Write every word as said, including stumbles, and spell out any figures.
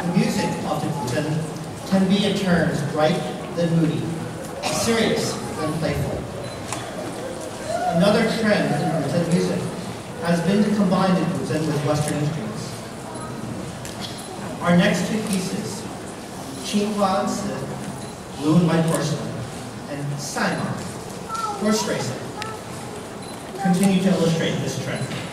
The music of the Guzheng can be at turns bright then moody, serious then playful. Another trend in Guzheng music has been to combine the Guzheng with Western instruments. Our next two pieces, Qinghua Si, Blue and White Porcelain, and Saima, Horse Racing, continue to illustrate this trend.